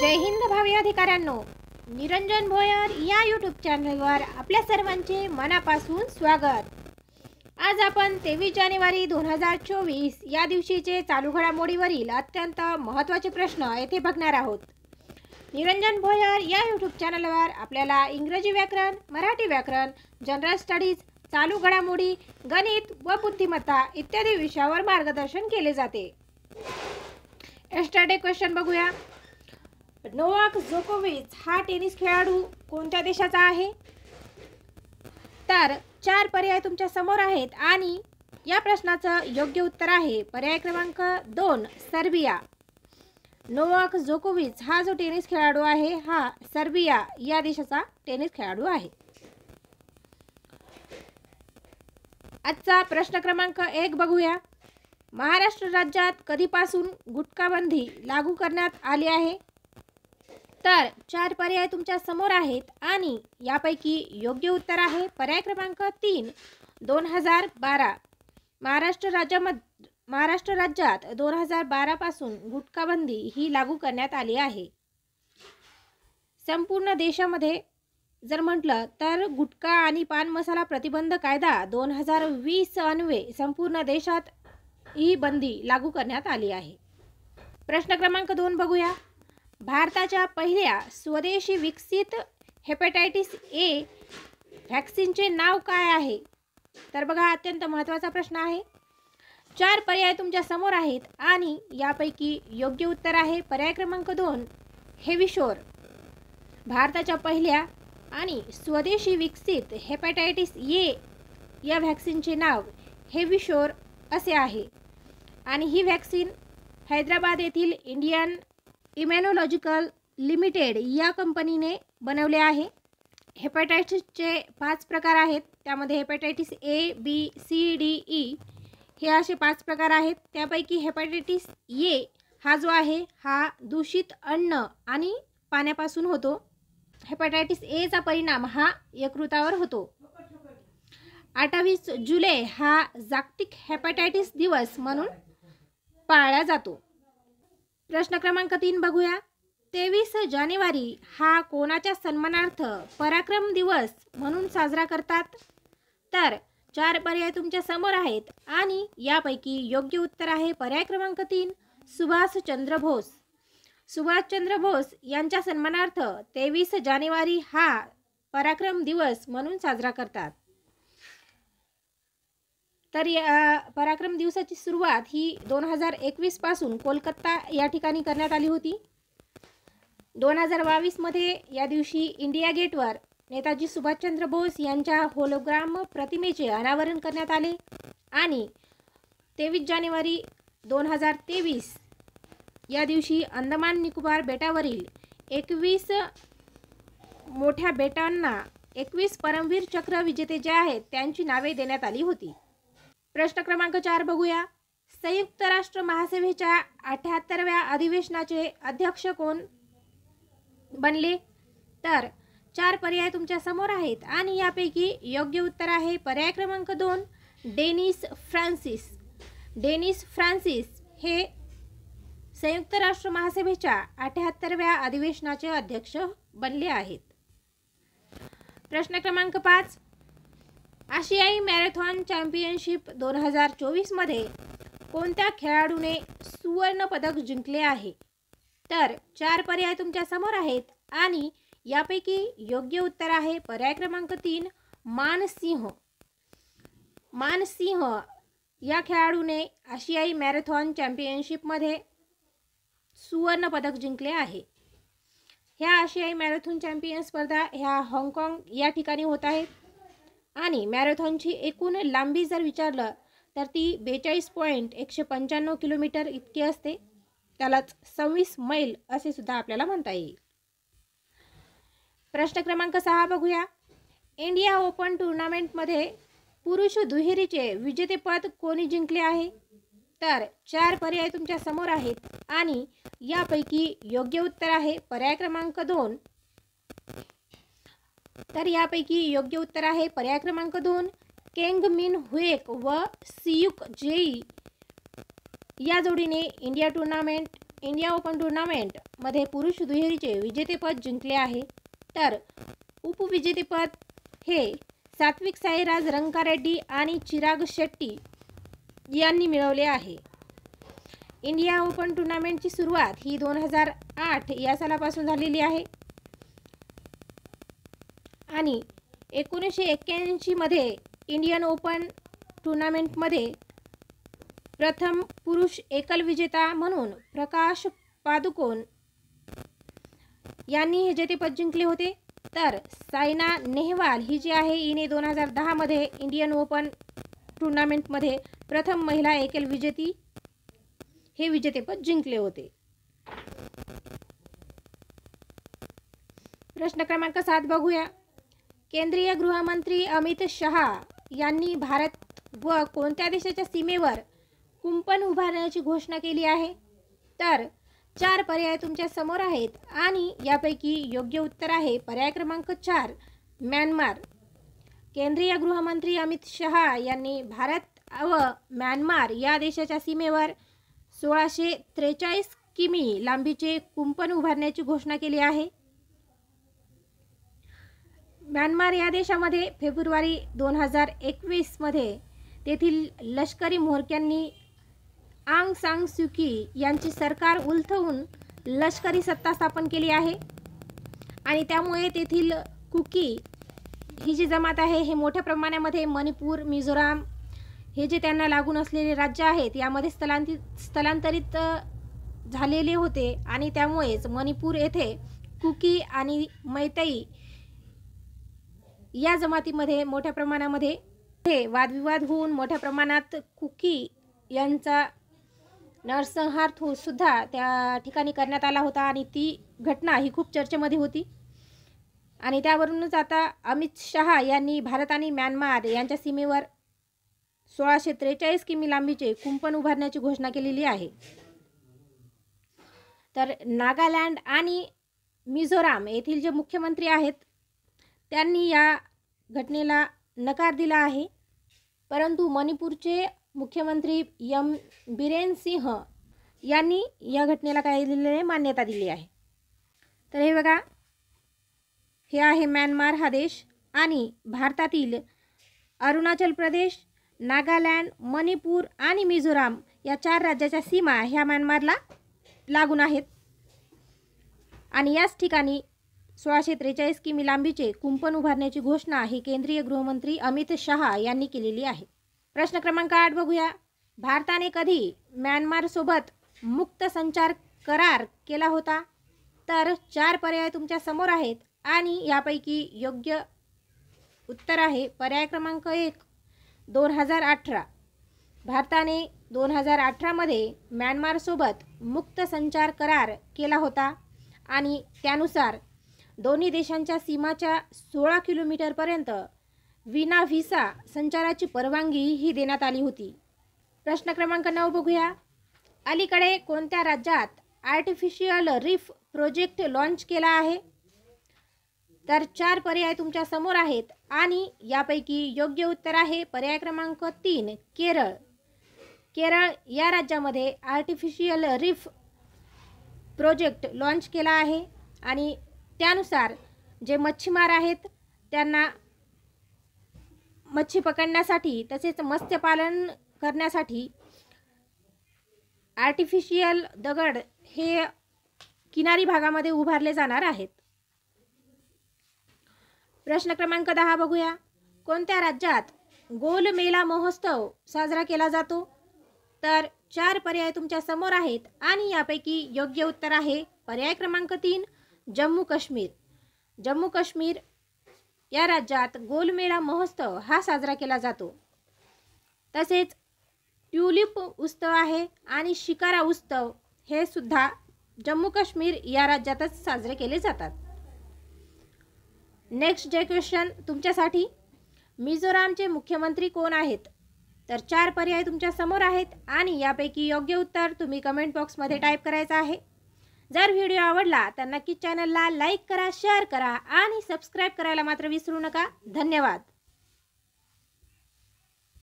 जय हिंद भावी अधिकाऱ्यांनो, निरंजन भोयर या यूट्यूब चॅनलवर आपल्या सर्वांचे मनापासून स्वागत। आज आपण 23 जानेवारी 2024 या दिवशीचे चालू घडामोडीवरील अत्यंत महत्त्वाचे प्रश्न येथे बघणार आहोत। निरंजन भोयर या यूट्यूब चॅनलवर आपल्याला इंग्रजी व्याकरण, मराठी व्याकरण, जनरल स्टडीज, चालू घडामोडी, गणित व बुद्धिमत्ता इत्यादी विषयावर मार्गदर्शन केले जाते। यस्टरडे क्वेश्चन बघूया। नोवाक जोकोविच हा टेनिस खेळाडू कोणत्या देशाचा आहे? तर 4 पर्याय तुमच्या समोर आहेत आणि या प्रश्नाचं योग्य उत्तर आहे पर्याय क्रमांक 2 सर्बिया। नोवाक जोकोविच हा जो टेनिस खेळाडू आहे हा सर्बिया या देशाचा टेनिस खेळाडू आहे। आजचा प्रश्न क्रमांक 1 बघूया। महाराष्ट्र राज्यात कधीपासून गुटखाबंदी लागू करण्यात आली आहे? तर 4 पर्याय तुमच्या समोर आहेत आणि यापैकी योग्य उत्तर आहे पर्याय क्रमांक 3 2012। महाराष्ट्र राज्यात 2012 पासून गुटखाबंदी ही लागू करण्यात आली आहे। संपूर्ण देशामध्ये जर म्हटलं तर गुटखा आणि पान मसाला प्रतिबंध कायदा 2020 अन्वये संपूर्ण देशात ही बंदी लागू करण्यात आली आहे। प्रश्न क्रमांक 2 बघूया। भारताच्या पहिल्या स्वदेशी विकसित हेपॅटायटिस ए व्हॅक्सिनचे नाव काय आहे? तर बघा, अत्यंत महत्त्वाचा प्रश्न आहे। 4 पर्याय तुमच्या समोर आहेत आणि यापैकी योग्य उत्तर आहे पर्याय क्रमांक 2 हेविशोर। भारताच्या पहिल्या आणि स्वदेशी विकसित हेपॅटायटिस ए या व्हॅक्सिनचे नाव हेविशोर असे आहे आणि ही व्हॅक्सिन हैदराबाद येथील इंडियन इम्युनॉलॉजिकल लिमिटेड या कंपनीने बनवले आहे। हेपॅटायटिसचे 5 प्रकार आहेत, त्यामध्ये hepatitis A, B, C, D, E हे असे 5 प्रकार आहेत। त्यापैकी हेपॅटायटिस ए हा जो आहे हा दूषित अन्न आणि पाण्यापासून होतो। हेपॅटायटिस ए चा परिणाम हा यकृतावर होतो। 28 जुलै हा जागतिक हेपॅटायटिस दिवस म्हणून पाळला जातो। प्रश्न क्रमांक 3 बघूया। 23 जानेवारी हा कोणाच्या सन्मानार्थ पराक्रम दिवस म्हणून साजरा करतात? तर 4 पर्याय तुमच्या समोर आहेत आणि यापैकी योग्य उत्तर आहे पर्याय क्रमांक 3 सुभाषचंद्र बोस। सुभाषचंद्र बोस यांच्या सन्मानार्थ 23 जानेवारी हा पराक्रम दिवस म्हणून साजरा करतात। तर या पराक्रम दिवसाची सुरुवात ही 2021 पासून कोलकाता या ठिकाणी करण्यात आली होती। 2022 मध्ये या दिवशी इंडिया गेटवर नेताजी सुभाषचंद्र बोस यांच्या होलोग्राम प्रतिमेचे अनावरण करण्यात आले आणि 23 जानेवारी 2023 या दिवशी अंदमान निकोबार बेटावरील 21 मोठ्या बेटांना 21 परमवीर चक्र विजेते जे आहेत त्यांची नावे देण्यात आली होती। प्रश्न क्रमांक 4 बघूया। संयुक्त राष्ट्र महासभेच्या 78व्या अधिवेशनाचे अध्यक्ष कोण बनले? तर 4 पर्याय तुमच्या समोर आहेत आणि यापैकी योग्य उत्तर आहे पर्याय क्रमांक 2 डेनिस फ्रान्सिस। डेनिस फ्रान्सिस हे संयुक्त राष्ट्र महासभेच्या 78व्या अधिवेशनाचे अध्यक्ष बनले आहेत। प्रश्न क्रमांक 5 आशियाई मॅरेथॉन चॅम्पियनशिप 2024 मध्ये कोणत्या खेळाडूने सुवर्ण पदक जिंकले आहे? तर 4 पर्याय तुमच्या समोर आहेत आणि यापैकी योग्य उत्तर आहे पर्याय क्रमांक 3 मानसिंह। मानसिंह या खेळाडूने आशियाई मॅरेथॉन चॅम्पियनशिपमध्ये सुवर्ण पदक जिंकले आहे। ह्या आशियाई मॅरेथॉन चॅम्पियन स्पर्धा ह्या हाँगकाँग या ठिकाणी होत आहेत आणि मॅरेथॉनची एकूण लांबी जर विचारलं तर ती 42.195 किलोमीटर इतकी असते। त्यालाच 26 मैल असे सुद्धा आपल्याला म्हणता येईल। प्रश्न क्रमांक 6 बघूया। इंडिया ओपन टूर्नामेंटमध्ये पुरुष दुहेरीचे विजेतेपद कोणी जिंकले आहे? तर 4 पर्याय तुमच्या समोर आहेत आणि यापैकी योग्य उत्तर आहे पर्याय क्रमांक 2। तर यापैकी योग्य उत्तर आहे पर्याय क्रमांक 2 केंग मिन हुएक व सियुक जेई या जोडीने इंडिया ओपन टूर्नामेंटमध्ये पुरुष दुहेरीचे विजेतेपद जिंकले आहे, तर उपविजेतेपद हे सात्विक साईराज रंगारेड्डी आणि चिराग शेट्टी यांनी मिळवले आहे. इंडिया ओपन टूर्नामेंटची सुरुवात ही 2008 या सालापासून झालेली आहे आणि 1981 मध्ये इंडियन ओपन टूर्नामेंटमध्ये प्रथम पुरुष एकल विजेता म्हणून प्रकाश पादुकोण यांनी हे जेतेपद जिंकले होते. तर सायना नेहवाल ही जी आहे हिने 2010 मध्ये इंडियन ओपन टूर्नामेंटमध्ये प्रथम महिला एकल विजेती हे विजेतेपद जिंकले होते. प्रश्न क्रमांक 7 बघूया. केंद्रीय गृहमंत्री अमित शहा यांनी भारत व कोणत्या देशाच्या सीमेवर कुंपण उभारण्याची घोषणा केली आहे? तर 4 पर्याय तुमच्या समोर आहेत आणि यापैकी योग्य उत्तर आहे पर्याय क्रमांक 4 म्यानमार. केंद्रीय गृहमंत्री अमित शहा यांनी भारत व म्यानमार या देशाच्या सीमेवर 1643 किमी लांबीचे कुंपण उभारण्याची घोषणा केली आहे. म्यानमार या देशामध्ये फेब्रुवारी 2021 मध्ये तेथील लष्करी म्होरक्यांनी आंग सान सू की यांची सरकार उलथवून लष्करी सत्ता स्थापन केली आहे आणि त्यामुळे तेथील कुकी ही जी जमात आहे हे मोठ्या प्रमाणामध्ये मणिपूर, मिझोराम हे जे त्यांना लागून असलेले राज्य आहेत यामध्ये स्थलांतरित झालेले होते आणि त्यामुळेच मणिपूर येथे कुकी आणि मैतई या जमातीमध्ये मोठ्या प्रमाणामध्ये हे वादविवाद होऊन मोठ्या प्रमाणात कुकी यांचा नरसंहार सुद्धा त्या ठिकाणी करण्यात आला होता आणि ती घटना ही खूप चर्चेमध्ये होती आणि त्यावरूनच आता अमित शहा यांनी भारत आणि म्यानमार यांच्या सीमेवर 1643 किमी लांबीचे कुंपण उभारण्याची घोषणा केलेली आहे. तर नागालँड आणि मिझोराम येथील जे मुख्यमंत्री आहेत त्यांनी या घटनेला नकार दिला आहे, परंतु मणिपूरचे मुख्यमंत्री बिरेन सिंह यांनी या घटनेला काय दिलेले आहे? मान्यता दिली आहे. तर हे बघा, हे आहे म्यानमार हा देश आणि भारतातील अरुणाचल प्रदेश, नागालँड, मणिपूर आणि मिझोराम या 4 राज्याच्या सीमा ह्या म्यानमारला लागून आहेत आणि याच ठिकाणी 1643 किमी लांबीचे कुंपण उभारण्याची घोषणा ही केंद्रीय गृहमंत्री अमित शहा यांनी केलेली आहे. प्रश्न क्रमांक 8 बघूया. भारताने कधी म्यानमारसोबत मुक्त संचार करार केला होता? तर 4 पर्याय तुमच्या समोर आहेत आणि यापैकी योग्य उत्तर आहे पर्याय क्रमांक 1 2018. भारताने 2018 मध्ये म्यानमारसोबत मुक्त संचार करार केला होता आणि त्यानुसार दोन्ही देशांच्या सीमाच्या 16 किलोमीटरपर्यंत विना व्हिसा संचाराची परवानगी ही देण्यात आली होती. प्रश्न क्रमांक 9 बघूया. अलीकडे कोणत्या राज्यात आर्टिफिशियल रीफ प्रोजेक्ट लॉन्च केला आहे? तर 4 पर्याय तुमच्या समोर आहेत आणि यापैकी योग्य उत्तर आहे पर्याय क्रमांक 3 केरळ. केरळ या राज्यामध्ये आर्टिफिशियल रीफ प्रोजेक्ट लॉन्च केला आहे आणि त्यानुसार जे मच्छीमार आहेत त्यांना मच्छी पकडण्यासाठी तसेच मत्स्यपालन करण्यासाठी आर्टिफिशियल दगड हे किनारी भागामध्ये उभारले जाणार आहेत. प्रश्न क्रमांक 10 बघूया. कोणत्या राज्यात गोल मेला महोत्सव साजरा केला जातो? तर 4 पर्याय तुमच्या समोर आहेत आणि यापैकी योग्य उत्तर आहे पर्याय क्रमांक 3 जम्मू काश्मीर. जम्मू काश्मीर या राज्यात गोलमेळा महोत्सव हा साजरा केला जातो. तसेच ट्यूलिप उत्सव आहे आणि शिकारा उत्सव हे सुद्धा जम्मू काश्मीर या राज्यातच साजरे केले जातात. नेक्स्ट जे क्वेश्चन तुमच्यासाठी, मिझोरामचे मुख्यमंत्री कोण आहेत? तर 4 पर्याय तुमच्या समोर आहेत आणि यापैकी योग्य उत्तर तुम्ही कमेंट बॉक्समध्ये टाईप करायचं आहे. जर व्हिडिओ आवडला तर नक्की चॅनलला लाईक करा, शेअर करा आणि सबस्क्राईब करायला मात्र विसरू नका. धन्यवाद.